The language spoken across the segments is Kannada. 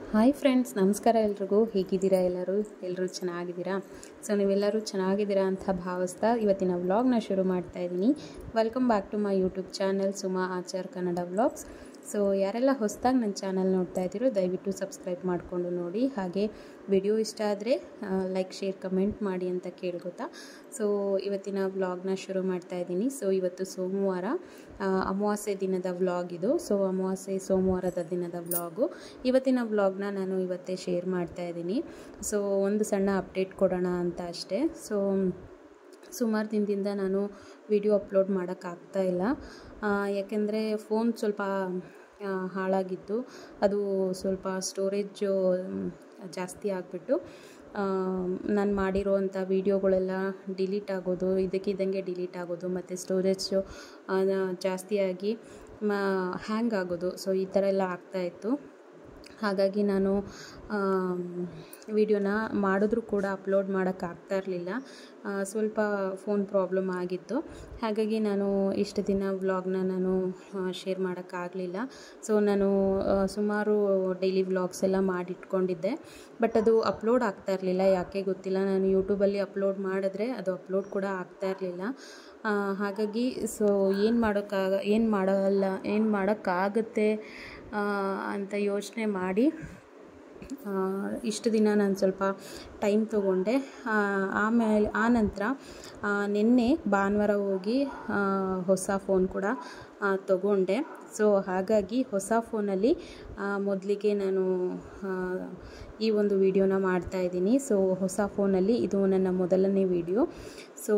ಹಾಯ್ ಫ್ರೆಂಡ್ಸ್, ನಮಸ್ಕಾರ. ಎಲ್ರಿಗೂ ಹೇಗಿದ್ದೀರಾ? ಎಲ್ಲರೂ ಚೆನ್ನಾಗಿದ್ದೀರಾ? ಸೊ ನೀವೆಲ್ಲರೂ ಚೆನ್ನಾಗಿದ್ದೀರಾ ಅಂತ ಭಾವಿಸ್ತಾ ಇವತ್ತಿನ ವ್ಲಾಗ್ನ ಶುರು ಮಾಡ್ತಾ ಇದ್ದೀನಿ. Welcome back to my YouTube channel Suma Achar Kannada vlogs. So ಯಾರೆಲ್ಲ ಹೊಸದಾಗಿ ನನ್ನ ಚಾನಲ್ ನೋಡ್ತಾ ಇದ್ದೀರೋ ದಯವಿಟ್ಟು ಸಬ್ಸ್ಕ್ರೈಬ್ ಮಾಡಿಕೊಂಡು ನೋಡಿ. ಹಾಗೆ ವಿಡಿಯೋ ಇಷ್ಟ ಆದರೆ ಲೈಕ್, ಶೇರ್, ಕಮೆಂಟ್ ಮಾಡಿ ಅಂತ ಕೇಳ್ಕೊತಾ ಸೊ ಇವತ್ತಿನ ವ್ಲಾಗ್ನ ಶುರು ಮಾಡ್ತಾ ಇದ್ದೀನಿ. ಸೊ ಇವತ್ತು ಸೋಮವಾರ, ಅಮಾವಾಸ್ಯೆ ದಿನದ ವ್ಲಾಗ್ ಇದು. ಸೊ ಅಮಾವಾಸ್ಯೆ ಸೋಮವಾರದ ದಿನದ ವ್ಲಾಗು. ಇವತ್ತಿನ ವ್ಲಾಗ್ನ ನಾನು ಇವತ್ತೇ ಶೇರ್ ಮಾಡ್ತಾ ಇದ್ದೀನಿ. ಸೊ ಒಂದು ಸಣ್ಣ ಅಪ್ಡೇಟ್ ಕೊಡೋಣ ಅಂತ ಅಷ್ಟೇ. ಸೊ ಸುಮಾರು ದಿನದಿಂದ ನಾನು ವಿಡಿಯೋ ಅಪ್ಲೋಡ್ ಮಾಡೋಕ್ಕಾಗ್ತಾ ಇಲ್ಲ, ಯಾಕೆಂದರೆ ಫೋನ್ ಸ್ವಲ್ಪ ಹಾಳಾಗಿತ್ತು. ಅದು ಸ್ವಲ್ಪ ಸ್ಟೋರೇಜು ಜಾಸ್ತಿ ಆಗಿಬಿಟ್ಟು ನಾನು ಮಾಡಿರೋವಂಥ ವೀಡಿಯೋಗಳೆಲ್ಲ ಡಿಲೀಟ್ ಆಗೋದು, ಇದಕ್ಕಿದ್ದಂಗೆ ಡಿಲೀಟ್ ಆಗೋದು, ಮತ್ತು ಸ್ಟೋರೇಜು ಜಾಸ್ತಿಯಾಗಿ ಹ್ಯಾಂಗ್ ಆಗೋದು. ಸೊ ಈ ಥರ ಎಲ್ಲ ಆಗ್ತಾಯಿತ್ತು. ಹಾಗಾಗಿ ನಾನು ವಿಡಿಯೋನ ಮಾಡಿದ್ರೂ ಕೂಡ ಅಪ್ಲೋಡ್ ಮಾಡೋಕ್ಕಾಗ್ತಾ ಇರಲಿಲ್ಲ. ಸ್ವಲ್ಪ ಫೋನ್ ಪ್ರಾಬ್ಲಮ್ ಆಗಿತ್ತು. ಹಾಗಾಗಿ ನಾನು ಇಷ್ಟು ದಿನ ವ್ಲಾಗ್ನ ನಾನು ಶೇರ್ ಮಾಡೋಕ್ಕಾಗಲಿಲ್ಲ. ಸೊ ನಾನು ಸುಮಾರು ಡೈಲಿ ವ್ಲಾಗ್ಸ್ ಎಲ್ಲ ಮಾಡಿಟ್ಕೊಂಡಿದ್ದೆ, ಬಟ್ ಅದು ಅಪ್ಲೋಡ್ ಆಗ್ತಾ ಇರಲಿಲ್ಲ. ಯಾಕೆ ಗೊತ್ತಿಲ್ಲ. ನಾನು ಯೂಟ್ಯೂಬಲ್ಲಿ ಅಪ್ಲೋಡ್ ಮಾಡಿದ್ರೆ ಅದು ಅಪ್ಲೋಡ್ ಕೂಡ ಆಗ್ತಾ ಇರಲಿಲ್ಲ. ಹಾಗಾಗಿ ಸೊ ಏನು ಮಾಡೋಕ್ಕಾಗುತ್ತೆ ಅಂತ ಯೋಚನೆ ಮಾಡಿ ಇಷ್ಟು ದಿನ ನಾನು ಸ್ವಲ್ಪ ಟೈಮ್ ತೊಗೊಂಡೆ. ಆನಂತರ ನಿನ್ನೆ ಭಾನುವಾರ ಹೋಗಿ ಹೊಸ ಫೋನ್ ಕೂಡ ತೊಗೊಂಡೆ. ಸೊ ಹಾಗಾಗಿ ಹೊಸ ಫೋನಲ್ಲಿ ಮೊದಲಿಗೆ ನಾನು ಈ ಒಂದು ವಿಡಿಯೋನ ಮಾಡ್ತಾಯಿದ್ದೀನಿ. ಸೊ ಹೊಸ ಫೋನಲ್ಲಿ ಇದು ನನ್ನ ಮೊದಲನೇ ವಿಡಿಯೋ. ಸೊ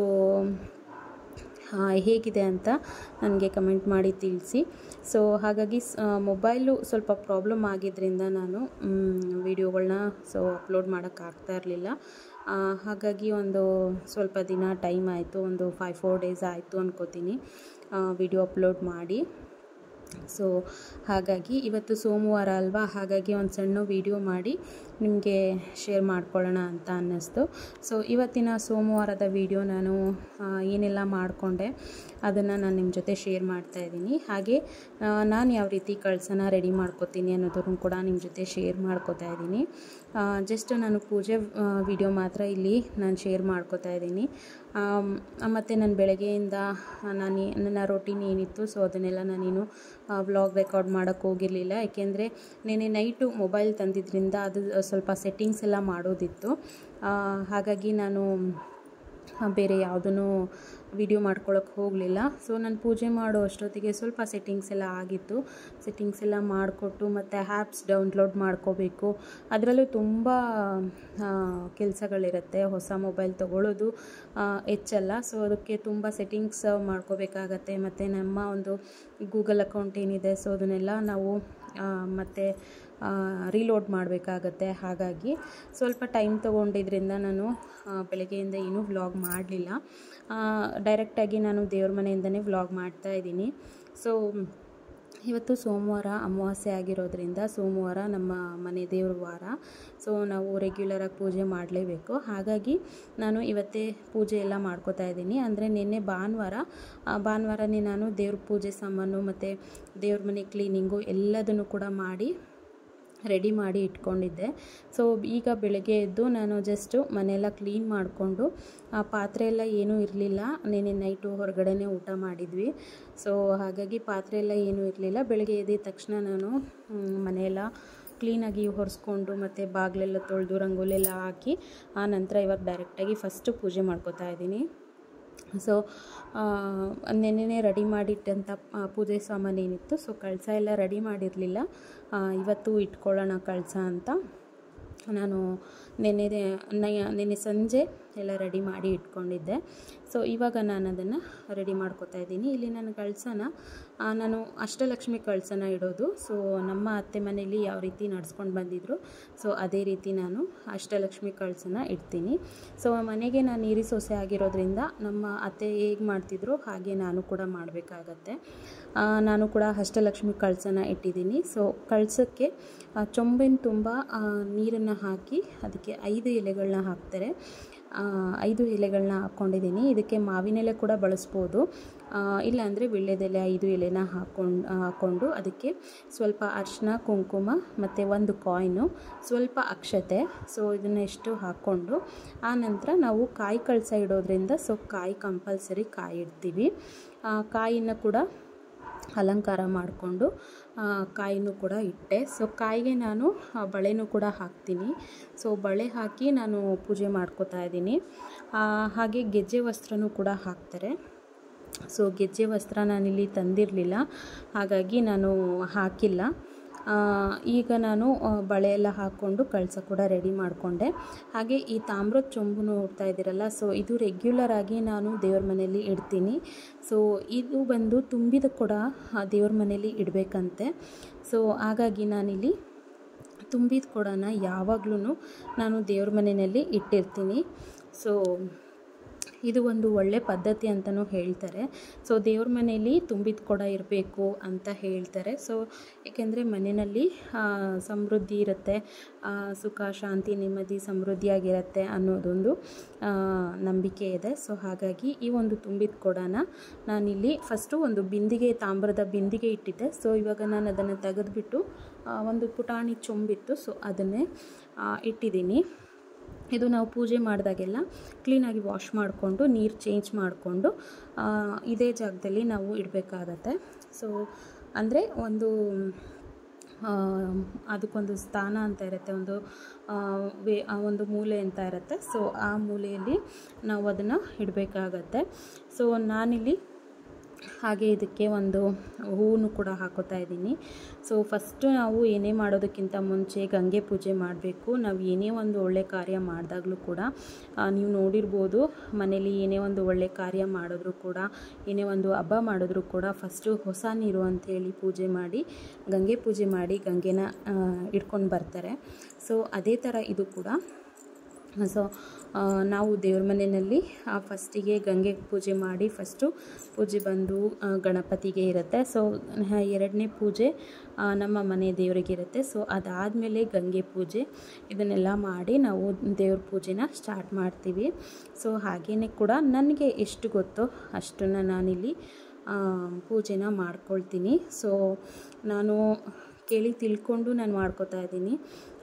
ಹೇಗಿದೆ ಅಂತ ನನಗೆ ಕಮೆಂಟ್ ಮಾಡಿ ತಿಳಿಸಿ. ಸೊ ಹಾಗಾಗಿ ಮೊಬೈಲು ಸ್ವಲ್ಪ ಪ್ರಾಬ್ಲಮ್ ಆಗಿದ್ದರಿಂದ ನಾನು ವಿಡಿಯೋಗಳನ್ನ ಅಪ್ಲೋಡ್ ಮಾಡೋಕ್ಕಾಗ್ತಾ ಇರಲಿಲ್ಲ. ಹಾಗಾಗಿ ಒಂದು ಸ್ವಲ್ಪ ದಿನ ಟೈಮ್ ಆಯಿತು, ಒಂದು 5-4 ಡೇಸ್ ಆಯಿತು ಅನ್ಕೋತೀನಿ ವಿಡಿಯೋ ಅಪ್ಲೋಡ್ ಮಾಡಿ. ಸೊ ಹಾಗಾಗಿ ಇವತ್ತು ಸೋಮವಾರ ಅಲ್ವಾ, ಹಾಗಾಗಿ ಒಂದು ಸಣ್ಣ ವಿಡಿಯೋ ಮಾಡಿ ನಿಮಗೆ ಶೇರ್ ಮಾಡ್ಕೊಳ್ಳೋಣ ಅಂತ ಅನ್ನಿಸ್ತು. ಸೊ ಇವತ್ತಿನ ಸೋಮವಾರದ ವಿಡಿಯೋ ನಾನು ಏನೆಲ್ಲ ಮಾಡಿಕೊಂಡೆ ಅದನ್ನು ನಾನು ನಿಮ್ಮ ಜೊತೆ ಶೇರ್ ಮಾಡ್ತಾಯಿದ್ದೀನಿ. ಹಾಗೆ ನಾನು ಯಾವ ರೀತಿ ಕಳಸನ ರೆಡಿ ಮಾಡ್ಕೋತೀನಿ ಅನ್ನೋದನ್ನು ಕೂಡ ನಿಮ್ಮ ಜೊತೆ ಶೇರ್ ಮಾಡ್ಕೋತಾ ಇದ್ದೀನಿ. ಜಸ್ಟ್ ನಾನು ಪೂಜೆ ವಿಡಿಯೋ ಮಾತ್ರ ಇಲ್ಲಿ ನಾನು ಶೇರ್ ಮಾಡ್ಕೋತಾ ಇದ್ದೀನಿ. ಮತ್ತು ನಾನು ಬೆಳಗ್ಗೆಯಿಂದ ನನ್ನ ರೊಟೀನ್ ಏನಿತ್ತು ಸೊ ಅದನ್ನೆಲ್ಲ ನಾನೇನು ವ್ಲಾಗ್ ರೆಕಾರ್ಡ್ ಮಾಡೋಕ್ಕೆ ಹೋಗಿರಲಿಲ್ಲ. ಯಾಕೆಂದರೆ ನೆನ್ನೆ ನೈಟು ಮೊಬೈಲ್ ತಂದಿದ್ದರಿಂದ ಅದು ಸ್ವಲ್ಪ ಸೆಟ್ಟಿಂಗ್ಸ್ ಎಲ್ಲ ಮಾಡೋದಿತ್ತು. ಹಾಗಾಗಿ ನಾನು ಬೇರೆ ಯಾವುದೂ ವಿಡಿಯೋ ಮಾಡ್ಕೊಳ್ಳೋಕ್ಕೆ ಹೋಗಲಿಲ್ಲ. ಸೊ ನಾನು ಪೂಜೆ ಮಾಡೋ ಅಷ್ಟೊತ್ತಿಗೆ ಸ್ವಲ್ಪ ಸೆಟ್ಟಿಂಗ್ಸ್ ಎಲ್ಲ ಆಗಿತ್ತು. ಸೆಟ್ಟಿಂಗ್ಸ್ ಎಲ್ಲ ಮಾಡಿಕೊಟ್ಟು ಮತ್ತು ಆ್ಯಪ್ಸ್ ಡೌನ್ಲೋಡ್ ಮಾಡ್ಕೋಬೇಕು. ಅದರಲ್ಲೂ ತುಂಬ ಕೆಲಸಗಳಿರುತ್ತೆ. ಹೊಸ ಮೊಬೈಲ್ ತೊಗೊಳ್ಳೋದು ಹೆಚ್ಚಲ್ಲ. ಸೊ ಅದಕ್ಕೆ ತುಂಬ ಸೆಟ್ಟಿಂಗ್ಸ್ ಮಾಡ್ಕೋಬೇಕಾಗತ್ತೆ. ಮತ್ತು ನಮ್ಮ ಒಂದು ಗೂಗಲ್ ಅಕೌಂಟ್ ಏನಿದೆ ಸೊ ಅದನ್ನೆಲ್ಲ ನಾವು ಮತ್ತು ರೀಲೋಡ್ ಮಾಡಬೇಕಾಗತ್ತೆ. ಹಾಗಾಗಿ ಸ್ವಲ್ಪ ಟೈಮ್ ತೊಗೊಂಡಿದ್ದರಿಂದ ನಾನು ಬೆಳಗ್ಗೆಯಿಂದ ಏನೂ ವ್ಲಾಗ್ ಮಾಡಲಿಲ್ಲ. ಡೈರೆಕ್ಟಾಗಿ ನಾನು ದೇವ್ರ ಮನೆಯಿಂದನೇ ವ್ಲಾಗ್ ಮಾಡ್ತಾಯಿದ್ದೀನಿ. ಸೊ ಇವತ್ತು ಸೋಮವಾರ ಅಮಾವಾಸ್ಯೆ ಆಗಿರೋದ್ರಿಂದ ಸೋಮವಾರ ನಮ್ಮ ಮನೆ ದೇವ್ರ ವಾರ. ಸೊ ನಾವು ರೆಗ್ಯುಲರಾಗಿ ಪೂಜೆ ಮಾಡಲೇಬೇಕು. ಹಾಗಾಗಿ ನಾನು ಇವತ್ತೇ ಪೂಜೆ ಎಲ್ಲ ಮಾಡ್ಕೋತಾ ಇದ್ದೀನಿ. ಅಂದರೆ ನಿನ್ನೆ ಭಾನುವಾರನೇ ನಾನು ದೇವ್ರ ಪೂಜೆ ಸಾಮಾನು ಮತ್ತು ದೇವ್ರ ಮನೆ ಕ್ಲೀನಿಂಗು ಎಲ್ಲದನ್ನು ಕೂಡ ಮಾಡಿ ರೆಡಿ ಮಾಡಿ ಇಟ್ಕೊಂಡಿದ್ದೆ. ಸೊ ಈಗ ಬೆಳಗ್ಗೆ ಎದ್ದು ನಾನು ಜಸ್ಟು ಮನೆಯೆಲ್ಲ ಕ್ಲೀನ್ ಮಾಡಿಕೊಂಡು ಪಾತ್ರೆ ಎಲ್ಲ ಏನೂ ಇರಲಿಲ್ಲ. ನೆನ್ನೆ ನೈಟು ಹೊರಗಡೆನೇ ಊಟ ಮಾಡಿದ್ವಿ. ಸೊ ಹಾಗಾಗಿ ಪಾತ್ರೆ ಎಲ್ಲ ಏನೂ ಇರಲಿಲ್ಲ. ಬೆಳಗ್ಗೆ ಎದ್ದ ತಕ್ಷಣ ನಾನು ಮನೆಯೆಲ್ಲ ಕ್ಲೀನಾಗಿ ಒರೆಸ್ಕೊಂಡು ಮತ್ತು ಬಾಗಿಲೆಲ್ಲ ತೊಳೆದು ರಂಗೋಲಿ ಎಲ್ಲ ಹಾಕಿ ಆ ನಂತರ ಇವಾಗ ಡೈರೆಕ್ಟಾಗಿ ಫಸ್ಟು ಪೂಜೆ ಮಾಡ್ಕೋತಾ ಇದ್ದೀನಿ. ಸೊ ನೆನ್ನೆ ರೆಡಿ ಮಾಡಿಟ್ಟಂಥ ಪೂಜೆ ಸಾಮಾನು ಏನಿತ್ತು ಸೊ ಕಳಸ ಎಲ್ಲ ರೆಡಿ ಮಾಡಿರಲಿಲ್ಲ. ಇವತ್ತು ಇಟ್ಕೊಳ್ಳೋಣ ಕಳಸ ಅಂತ ನಾನು ನೆನ್ನೆ ಸಂಜೆ ಎಲ್ಲ ರೆಡಿ ಮಾಡಿ ಇಟ್ಕೊಂಡಿದ್ದೆ. ಸೊ ಇವಾಗ ನಾನು ಅದನ್ನು ರೆಡಿ ಮಾಡ್ಕೋತಾ ಇದ್ದೀನಿ. ಇಲ್ಲಿ ನನ್ನ ಕಳಸನ ನಾನು ಅಷ್ಟಲಕ್ಷ್ಮಿ ಕಳಸನ ಇಡೋದು. ಸೊ ನಮ್ಮ ಅತ್ತೆ ಮನೆಯಲ್ಲಿ ಯಾವ ರೀತಿ ನಡ್ಸ್ಕೊಂಡು ಬಂದಿದ್ರು ಸೊ ಅದೇ ರೀತಿ ನಾನು ಅಷ್ಟಲಕ್ಷ್ಮಿ ಕಳಸನ ಇಡ್ತೀನಿ. ಸೊ ಮನೆಗೆ ನಾನು ನೀರಿ ಸೊಸೆ ಆಗಿರೋದ್ರಿಂದ ನಮ್ಮ ಅತ್ತೆ ಹೇಗೆ ಮಾಡ್ತಿದ್ರು ಹಾಗೆ ನಾನು ಕೂಡ ಮಾಡಬೇಕಾಗತ್ತೆ. ನಾನು ಕೂಡ ಅಷ್ಟಲಕ್ಷ್ಮಿ ಕಳಸನ ಇಟ್ಟಿದ್ದೀನಿ. ಸೊ ಕಳಸಕ್ಕೆ ಚೊಂಬಿನ ತುಂಬ ನೀರನ್ನು ಹಾಕಿ ಅದಕ್ಕೆ 5 ಎಲೆಗಳನ್ನ ಹಾಕ್ತಾರೆ. 5 ಎಲೆಗಳನ್ನ ಹಾಕ್ಕೊಂಡಿದ್ದೀನಿ. ಇದಕ್ಕೆ ಮಾವಿನ ಎಲೆ ಕೂಡ ಬಳಸ್ಬೋದು, ಇಲ್ಲಾಂದರೆ ವೀಳ್ಯದೆಲೆ 5 ಎಲೆನ ಹಾಕ್ಕೊಂಡು ಅದಕ್ಕೆ ಸ್ವಲ್ಪ ಅರಿಶಿನ, ಕುಂಕುಮ ಮತ್ತು 1 ಕಾಯಿನು, ಸ್ವಲ್ಪ ಅಕ್ಷತೆ, ಸೊ ಇದನ್ನೆಷ್ಟು ಹಾಕ್ಕೊಂಡು ಆನಂತರ ನಾವು ಕಾಯಿ ಕಳಸ ಇಡೋದ್ರಿಂದ ಸೊ ಕಾಯಿ ಕಂಪಲ್ಸರಿ ಕಾಯಿ ಇಡ್ತೀವಿ. ಕಾಯಿನ ಕೂಡ ಅಲಂಕಾರ ಮಾಡಿಕೊಂಡು ಕಾಯಿನೂ ಕೂಡ ಇಟ್ಟೆ. ಸೊ ಕಾಯಿಗೆ ನಾನು ಬಳೆನೂ ಕೂಡ ಹಾಕ್ತೀನಿ. ಸೊ ಬಳೆ ಹಾಕಿ ನಾನು ಪೂಜೆ ಮಾಡ್ಕೋತಾ ಇದ್ದೀನಿ. ಹಾಗೆ ಗೆಜ್ಜೆ ವಸ್ತ್ರನೂ ಕೂಡ ಹಾಕ್ತಾರೆ. ಸೊ ಗೆಜ್ಜೆ ವಸ್ತ್ರ ನಾನಿಲ್ಲಿ ತಂದಿರಲಿಲ್ಲ, ಹಾಗಾಗಿ ನಾನು ಹಾಕಿಲ್ಲ. ಈಗ ನಾನು ಬಳೆ ಎಲ್ಲ ಹಾಕ್ಕೊಂಡು ಕಳಸ ಕೂಡ ರೆಡಿ ಮಾಡಿಕೊಂಡೆ. ಹಾಗೆ ಈ ತಾಮ್ರದ ಚೊಂಬು ನೋಡ್ತಾ ಇದ್ದೀರಲ್ಲ, ಸೊ ಇದು ರೆಗ್ಯುಲರ್ ಆಗಿ ನಾನು ದೇವ್ರ ಮನೆಯಲ್ಲಿ ಇಡ್ತೀನಿ. ಸೊ ಇದು ಬಂದು ತುಂಬಿದ ಕೂಡ ದೇವ್ರ ಮನೆಯಲ್ಲಿ ಇಡಬೇಕಂತೆ. ಸೊ ಹಾಗಾಗಿ ನಾನಿಲ್ಲಿ ತುಂಬಿದ ಕೊಡನ ಯಾವಾಗಲೂ ನಾನು ದೇವ್ರ ಮನೆಯಲ್ಲಿ ಇಟ್ಟಿರ್ತೀನಿ. ಸೊ ಇದು ಒಂದು ಒಳ್ಳೆ ಪದ್ಧತಿ ಅಂತಲೂ ಹೇಳ್ತಾರೆ. ಸೊ ದೇವ್ರ ಮನೆಯಲ್ಲಿ ತುಂಬಿದ ಕೊಡ ಇರಬೇಕು ಅಂತ ಹೇಳ್ತಾರೆ. ಸೊ ಏಕೆಂದರೆ ಮನೆಯಲ್ಲಿ ಸಮೃದ್ಧಿ ಇರುತ್ತೆ, ಸುಖ ಶಾಂತಿ ನೆಮ್ಮದಿ ಸಮೃದ್ಧಿಯಾಗಿರುತ್ತೆ ಅನ್ನೋದೊಂದು ನಂಬಿಕೆ ಇದೆ. ಸೊ ಹಾಗಾಗಿ ಈ ಒಂದು ತುಂಬಿದ ಕೊಡನ ನಾನಿಲ್ಲಿ ಫಸ್ಟು ಒಂದು ಬಿಂದಿಗೆ, ತಾಮ್ರದ ಬಿಂದಿಗೆ ಇಟ್ಟಿದ್ದೆ. ಸೊ ಇವಾಗ ನಾನು ಅದನ್ನು ತೆಗೆದುಬಿಟ್ಟು ಒಂದು ಪುಟಾಣಿ ಚೊಂಬಿತ್ತು, ಸೊ ಅದನ್ನೇ ಇಟ್ಟಿದ್ದೀನಿ. ಇದು ನಾವು ಪೂಜೆ ಮಾಡಿದಾಗೆಲ್ಲ ಕ್ಲೀನಾಗಿ ವಾಶ್ ಮಾಡಿಕೊಂಡು ನೀರು ಚೇಂಜ್ ಮಾಡಿಕೊಂಡು ಇದೇ ಜಾಗದಲ್ಲಿ ನಾವು ಇಡಬೇಕಾಗತ್ತೆ. ಸೊ ಅಂದರೆ ಅದಕ್ಕೊಂದು ಸ್ಥಾನ ಅಂತ ಇರುತ್ತೆ, ಒಂದು ಮೂಲೆ ಅಂತ ಇರುತ್ತೆ. ಸೊ ಆ ಮೂಲೆಯಲ್ಲಿ ನಾವು ಅದನ್ನು ಇಡಬೇಕಾಗತ್ತೆ. ಸೊ ನಾನಿಲ್ಲಿ ಹಾಗೆ ಇದಕ್ಕೆ ಒಂದು ಹೂವನ್ನು ಕೂಡ ಹಾಕೋತಾ ಇದ್ದೀನಿ. ಸೊ ಫಸ್ಟು ನಾವು ಏನೇ ಮಾಡೋದಕ್ಕಿಂತ ಮುಂಚೆ ಗಂಗೆ ಪೂಜೆ ಮಾಡಬೇಕು. ನಾವು ಏನೇ ಒಂದು ಒಳ್ಳೆ ಕಾರ್ಯ ಮಾಡಿದಾಗಲೂ ಕೂಡ ನೀವು ನೋಡಿರ್ಬೋದು, ಮನೇಲಿ ಏನೇ ಒಂದು ಒಳ್ಳೆ ಕಾರ್ಯ ಮಾಡಿದ್ರು ಕೂಡ, ಏನೇ ಒಂದು ಹಬ್ಬ ಮಾಡಿದ್ರು ಕೂಡ ಫಸ್ಟು ಹೊಸ ನೀರು ಅಂಥೇಳಿ ಪೂಜೆ ಮಾಡಿ, ಗಂಗೆ ಪೂಜೆ ಮಾಡಿ ಗಂಗೆನ ಇಟ್ಕೊಂಡು ಬರ್ತಾರೆ. ಸೊ ಅದೇ ಥರ ಇದು ಕೂಡ. ಸೊ ನಾವು ದೇವ್ರ ಮನೆಯಲ್ಲಿ ಫಸ್ಟಿಗೆ ಗಂಗೆ ಪೂಜೆ ಮಾಡಿ, ಫಸ್ಟು ಪೂಜೆ ಬಂದು ಗಣಪತಿಗೆ ಇರುತ್ತೆ. ಸೊ 2ನೇ ಪೂಜೆ ನಮ್ಮ ಮನೆ ದೇವರಿಗೆ ಇರುತ್ತೆ. ಸೊ ಅದಾದಮೇಲೆ ಗಂಗೆ ಪೂಜೆ, ಇದನ್ನೆಲ್ಲ ಮಾಡಿ ನಾವು ದೇವ್ರ ಪೂಜೆನ ಸ್ಟಾರ್ಟ್ ಮಾಡ್ತೀವಿ. ಸೊ ಹಾಗೆಯೇ ಕೂಡ ನನಗೆ ಎಷ್ಟು ಗೊತ್ತೋ ಅಷ್ಟನ್ನು ನಾನಿಲ್ಲಿ ಪೂಜೆನ ಮಾಡ್ಕೊಳ್ತೀನಿ. ಸೊ ನಾನು ಕೇಳಿ ತಿಳ್ಕೊಂಡು ನಾನು ಮಾಡ್ಕೋತಾ ಇದ್ದೀನಿ.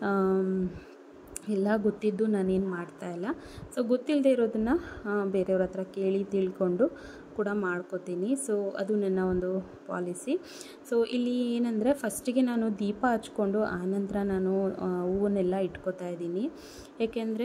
ಎಲ್ಲ ಗೊತ್ತಿದ್ದು ನಾನೇನು ಮಾಡ್ತಾಯಿಲ್ಲ. ಸೊ ಗೊತ್ತಿಲ್ಲದೆ ಇರೋದನ್ನು ಬೇರೆಯವ್ರ ಹತ್ರ ಕೇಳಿ ತಿಳ್ಕೊಂಡು ಕೂಡ ಮಾಡ್ಕೋತೀನಿ. ಸೊ ಅದು ನನ್ನ ಒಂದು ಪಾಲಿಸಿ. ಸೊ ಇಲ್ಲಿ ಏನಂದರೆ ಫಸ್ಟಿಗೆ ನಾನು ದೀಪ ಹಚ್ಕೊಂಡು ಆನಂತರ ನಾನು ಹೂವನ್ನೆಲ್ಲ ಇಟ್ಕೋತಾ ಇದ್ದೀನಿ. ಏಕೆಂದರೆ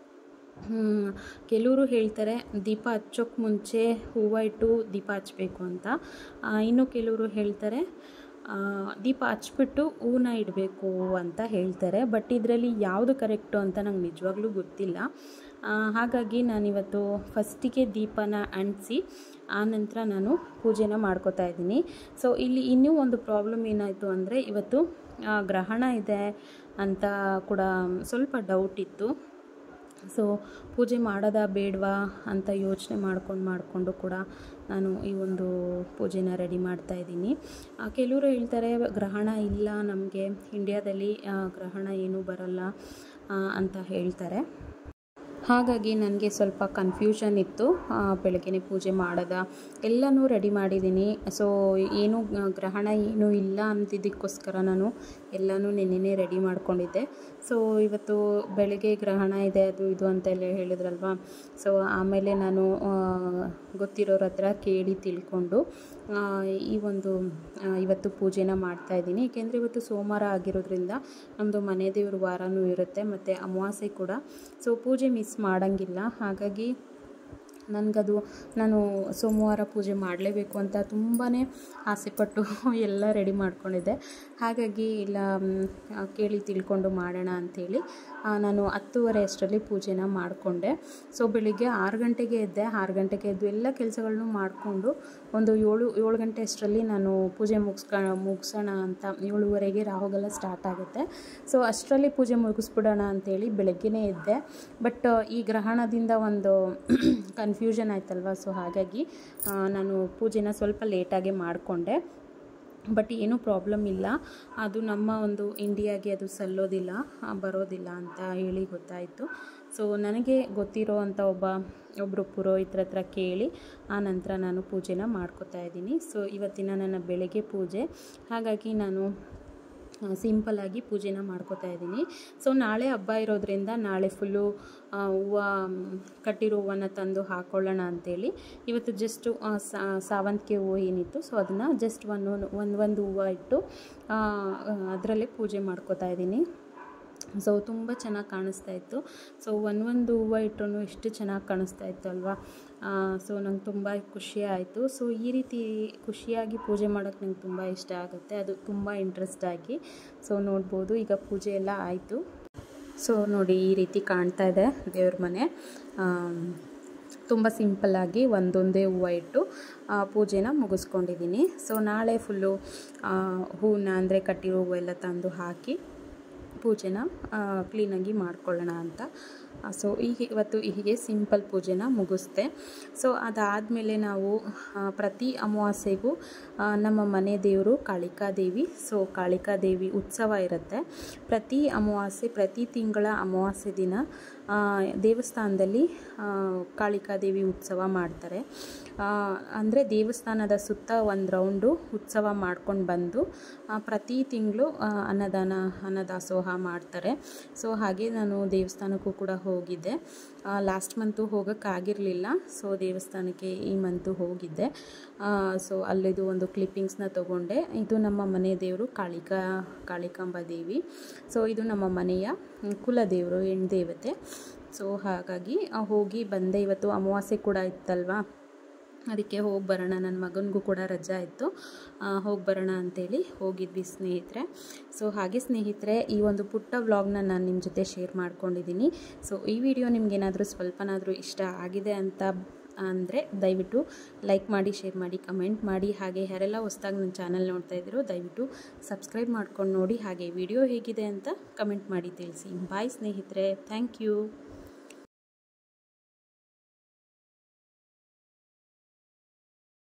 ಕೆಲವರು ಹೇಳ್ತಾರೆ ದೀಪ ಹಚ್ಚೋಕ್ಕೆ ಮುಂಚೆ ಹೂವು ಇಟ್ಟು ದೀಪ ಹಚ್ಚಬೇಕು ಅಂತ. ಇನ್ನು ಕೆಲವರು ಹೇಳ್ತಾರೆ ದೀಪ ಹಚ್ಬಿಟ್ಟು ಹೂವನ್ನ ಇಡಬೇಕು ಅಂತ ಹೇಳ್ತಾರೆ. ಬಟ್ ಇದರಲ್ಲಿ ಯಾವುದು ಕರೆಕ್ಟು ಅಂತ ನಂಗೆ ನಿಜವಾಗ್ಲೂ ಗೊತ್ತಿಲ್ಲ. ಹಾಗಾಗಿ ನಾನಿವತ್ತು ಫಸ್ಟಿಗೆ ದೀಪನ ಅಂಟಿಸಿ ಆನಂತರ ನಾನು ಪೂಜೆನ ಮಾಡ್ಕೋತಾ ಇದ್ದೀನಿ. ಸೊ ಇಲ್ಲಿ ಇನ್ನೂ ಒಂದು ಪ್ರಾಬ್ಲಮ್ ಏನಾಯಿತು ಅಂದರೆ, ಇವತ್ತು ಗ್ರಹಣ ಇದೆ ಅಂತ ಕೂಡ ಸ್ವಲ್ಪ ಡೌಟ್ ಇತ್ತು. ಸೊ ಪೂಜೆ ಮಾಡೋದಾ ಬೇಡವಾ ಅಂತ ಯೋಚನೆ ಮಾಡಿಕೊಂಡು ಕೂಡ ನಾನು ಈ ಒಂದು ಪೂಜೆನ ರೆಡಿ ಮಾಡ್ತಾಯಿದ್ದೀನಿ. ಕೆಲವರು ಹೇಳ್ತಾರೆ ಗ್ರಹಣ ಇಲ್ಲ, ನಮಗೆ ಇಂಡಿಯಾದಲ್ಲಿ ಗ್ರಹಣ ಏನೂ ಬರಲ್ಲ ಅಂತ ಹೇಳ್ತಾರೆ. ಹಾಗಾಗಿ ನನಗೆ ಸ್ವಲ್ಪ ಕನ್ಫ್ಯೂಷನ್ ಇತ್ತು. ಬೆಳಗ್ಗೆ ಪೂಜೆ ಮಾಡೋದ ಎಲ್ಲನೂ ರೆಡಿ ಮಾಡಿದ್ದೀನಿ. ಸೊ ಏನೂ ಗ್ರಹಣ ಏನೂ ಇಲ್ಲ ಅಂತಿದ್ದಕ್ಕೋಸ್ಕರ ನಾನು ಎಲ್ಲನೂ ನೆನ್ನೆನೇ ರೆಡಿ ಮಾಡ್ಕೊಂಡಿದ್ದೆ. ಸೊ ಇವತ್ತು ಬೆಳಗ್ಗೆ ಗ್ರಹಣ ಇದೆ ಅದು ಇದು ಅಂತೆಲ್ಲ ಹೇಳಿದ್ರಲ್ವ. ಸೊ ಆಮೇಲೆ ನಾನು ಗೊತ್ತಿರೋರ ಹತ್ರ ಕೇಳಿ ತಿಳ್ಕೊಂಡು ಇವತ್ತು ಪೂಜೆನ ಮಾಡ್ತಾಯಿದ್ದೀನಿ. ಏಕೆಂದರೆ ಇವತ್ತು ಸೋಮವಾರ ಆಗಿರೋದ್ರಿಂದ ನಮ್ಮದು ಮನೆ ದೇವ್ರ ವಾರನೂ ಇರುತ್ತೆ ಮತ್ತು ಅಮಾವಾಸ್ಯೆ ಕೂಡ. ಸೊ ಪೂಜೆ ಮಿಸ್ ಮಾಡೋಂಗಿಲ್ಲ. ಹಾಗಾಗಿ ನಾನು ಸೋಮವಾರ ಪೂಜೆ ಮಾಡಲೇಬೇಕು ಅಂತ ತುಂಬಾ ಆಸೆಪಟ್ಟು ಎಲ್ಲ ರೆಡಿ ಮಾಡ್ಕೊಂಡಿದ್ದೆ. ಹಾಗಾಗಿ ಇಲ್ಲ ಕೇಳಿ ತಿಳ್ಕೊಂಡು ಮಾಡೋಣ ಅಂಥೇಳಿ ನಾನು 10:30 ಅಷ್ಟರಲ್ಲಿ ಪೂಜೆನ ಮಾಡಿಕೊಂಡೆ. ಸೊ ಬೆಳಿಗ್ಗೆ 6 ಗಂಟೆಗೆ ಎದ್ದೆ. 6 ಗಂಟೆಗೆ ಎದ್ದು ಎಲ್ಲ ಕೆಲಸಗಳನ್ನೂ ಮಾಡಿಕೊಂಡು ಒಂದು 7 ಗಂಟೆ ಅಷ್ಟರಲ್ಲಿ ನಾನು ಪೂಜೆ ಮುಗಿಸೋಣ ಅಂತ. 7:30ಗೆ ರಾಹುಗೆಲ್ಲ ಸ್ಟಾರ್ಟ್ ಆಗುತ್ತೆ. ಸೊ ಅಷ್ಟರಲ್ಲಿ ಪೂಜೆ ಮುಗಿಸ್ಬಿಡೋಣ ಅಂಥೇಳಿ ಬೆಳಗ್ಗೆನೇ ಎದ್ದೆ. ಬಟ್ ಈ ಗ್ರಹಣದಿಂದ ಒಂದು ಕನ್ಫ್ಯೂಷನ್ ಆಯ್ತಲ್ವ. ಸೊ ಹಾಗಾಗಿ ನಾನು ಪೂಜೆನ ಸ್ವಲ್ಪ ಲೇಟಾಗೆ ಮಾಡಿಕೊಂಡೆ. ಬಟ್ ಏನೂ ಪ್ರಾಬ್ಲಮ್ ಇಲ್ಲ, ಅದು ನಮ್ಮ ಒಂದು ಇಂಡಿಯಾಗೆ ಅದು ಸಲ್ಲೋದಿಲ್ಲ, ಬರೋದಿಲ್ಲ ಅಂತ ಹೇಳಿ ಗೊತ್ತಾಯಿತು. ಸೊ ನನಗೆ ಗೊತ್ತಿರೋ ಅಂಥ ಒಬ್ಬರು ಪುರೋಹಿತರ ಹತ್ರ ಕೇಳಿ ಆ ನಂತರ ನಾನು ಪೂಜೆನ ಮಾಡ್ಕೋತಾ ಇದ್ದೀನಿ. ಸೊ ಇವತ್ತಿನ ನನ್ನ ಬೆಳಗ್ಗೆ ಪೂಜೆ, ಹಾಗಾಗಿ ನಾನು ಸಿಂಪಲ್ಲಾಗಿ ಪೂಜೆನ ಮಾಡ್ಕೋತಾ ಇದ್ದೀನಿ. ಸೊ ನಾಳೆ ಹಬ್ಬ ಇರೋದ್ರಿಂದ ನಾಳೆ ಫುಲ್ಲು ಹೂವು ಕಟ್ಟಿರೋ ಹೂವನ್ನು ತಂದು ಹಾಕ್ಕೊಳ್ಳೋಣ ಅಂಥೇಳಿ ಇವತ್ತು ಜಸ್ಟು ಸಾವಂತಿಗೆ ಹೂವು ಏನಿತ್ತು ಸೊ ಅದನ್ನು ಜಸ್ಟ್ ಒಂದು ಹೂವು ಇಟ್ಟು ಅದರಲ್ಲೇ ಪೂಜೆ ಮಾಡ್ಕೋತಾ ಇದ್ದೀನಿ. ಸೊ ತುಂಬ ಚೆನ್ನಾಗಿ ಕಾಣಿಸ್ತಾ ಇತ್ತು. ಸೊ ಒಂದು ಹೂವು ಇಟ್ಟರು ಎಷ್ಟು ಚೆನ್ನಾಗಿ ಕಾಣಿಸ್ತಾ ಇತ್ತು ಅಲ್ವಾ. ಸೊ ನಂಗೆ ತುಂಬ ಖುಷಿ ಆಯಿತು. ಸೊ ಈ ರೀತಿ ಖುಷಿಯಾಗಿ ಪೂಜೆ ಮಾಡೋಕ್ಕೆ ನಂಗೆ ತುಂಬ ಇಷ್ಟ ಆಗುತ್ತೆ, ಅದು ತುಂಬ ಇಂಟ್ರೆಸ್ಟ್ ಆಗಿ. ಸೊ ನೋಡ್ಬೋದು ಈಗ ಪೂಜೆ ಎಲ್ಲ ಆಯಿತು. ಸೊ ನೋಡಿ ಈ ರೀತಿ ಕಾಣ್ತಾ ಇದೆ ದೇವ್ರ ಮನೆ. ತುಂಬ ಸಿಂಪಲ್ಲಾಗಿ ಒಂದೊಂದೇ ಹೂವು ಇಟ್ಟು ಪೂಜೆನ ಮುಗಿಸ್ಕೊಂಡಿದ್ದೀನಿ. ಸೊ ನಾಳೆ ಫುಲ್ಲು ಹೂವನ್ನ ಅಂದರೆ ಕಟ್ಟಿರೋ ಹೂವೆಲ್ಲ ತಂದು ಹಾಕಿ ಪೂಜೆನ ಕ್ಲೀನಾಗಿ ಮಾಡ್ಕೊಳ್ಳೋಣ ಅಂತ. ಸೊ ಇವತ್ತು ಹೀಗೆ ಸಿಂಪಲ್ ಪೂಜೆನ ಮುಗಿಸ್ದೆ. ಸೊ ಅದಾದಮೇಲೆ ನಾವು ಪ್ರತಿ ಅಮಾವಾಸ್ಯೆಗೂ ನಮ್ಮ ಮನೆ ದೇವರು ಕಾಳಿಕಾದೇವಿ, ಸೊ ಕಾಳಿಕಾದೇವಿ ಉತ್ಸವ ಇರುತ್ತೆ. ಪ್ರತಿ ಅಮಾವಾಸ್ಯೆ, ಪ್ರತಿ ತಿಂಗಳ ಅಮಾವಾಸ್ಯೆ ದಿನ ದೇವಸ್ಥಾನದಲ್ಲಿ ಕಾಳಿಕಾದೇವಿ ಉತ್ಸವ ಮಾಡ್ತಾರೆ. ಅಂದರೆ ದೇವಸ್ಥಾನದ ಸುತ್ತ ಒಂದು ರೌಂಡು ಉತ್ಸವ ಮಾಡ್ಕೊಂಡು ಬಂದು ಪ್ರತಿ ತಿಂಗಳು ಅನ್ನದಾಸೋಹ ಮಾಡ್ತಾರೆ. ಸೊ ಹಾಗೆ ನಾನು ದೇವಸ್ಥಾನಕ್ಕೂ ಕೂಡ ಹೋಗಿದ್ದೆ. ಲಾಸ್ಟ್ ಮಂತು ಹೋಗೋಕ್ಕಾಗಿರಲಿಲ್ಲ, ಸೊ ದೇವಸ್ಥಾನಕ್ಕೆ ಈ ಮಂತು ಹೋಗಿದ್ದೆ. ಸೊ ಅಲ್ಲಿದು ಒಂದು ಕ್ಲಿಪ್ಪಿಂಗ್ಸ್ನ ತೊಗೊಂಡೆ. ಇದು ನಮ್ಮ ಮನೆ ದೇವರು ಕಾಳಿಕಾಂಬ ದೇವಿ. ಸೊ ಇದು ನಮ್ಮ ಮನೆಯ ಕುಲದೇವರು, ಹೆಣ್ದೇವತೆ. ಸೊ ಹಾಗಾಗಿ ಹೋಗಿ ಬಂದೆ. ಇವತ್ತು ಅಮಾವಾಸ್ಯೆ ಕೂಡ ಇತ್ತಲ್ವಾ, ಅದಕ್ಕೆ ಹೋಗಿ ಬರೋಣ, ನನ್ನ ಮಗನಿಗೂ ಕೂಡ ರಜಾ ಇತ್ತು, ಹೋಗಿ ಬರೋಣ ಅಂಥೇಳಿ ಹೋಗಿದ್ವಿ ಸ್ನೇಹಿತರೆ. ಸೊ ಹಾಗೆ ಸ್ನೇಹಿತರೆ, ಈ ಒಂದು ಪುಟ್ಟ ವ್ಲಾಗ್ನ ನಾನು ನಿಮ್ಮ ಜೊತೆ ಶೇರ್ ಮಾಡ್ಕೊಂಡಿದ್ದೀನಿ. ಸೊ ಈ ವಿಡಿಯೋ ನಿಮಗೇನಾದರೂ ಸ್ವಲ್ಪನಾದರೂ ಇಷ್ಟ ಆಗಿದೆ ಅಂತ ಅಂದರೆ ದಯವಿಟ್ಟು ಲೈಕ್ ಮಾಡಿ, ಶೇರ್ ಮಾಡಿ, ಕಮೆಂಟ್ ಮಾಡಿ. ಹಾಗೆ ಯಾರೆಲ್ಲ ಹೊಸದಾಗಿ ನನ್ನ ಚಾನಲ್ ನೋಡ್ತಾ ಇದ್ದೀರೋ ದಯವಿಟ್ಟು ಸಬ್ಸ್ಕ್ರೈಬ್ ಮಾಡ್ಕೊಂಡು ನೋಡಿ. ಹಾಗೆ ವಿಡಿಯೋ ಹೇಗಿದೆ ಅಂತ ಕಮೆಂಟ್ ಮಾಡಿ ತಿಳಿಸಿ. ಬಾಯ್ ಸ್ನೇಹಿತರೆ, ಥ್ಯಾಂಕ್ ಯು.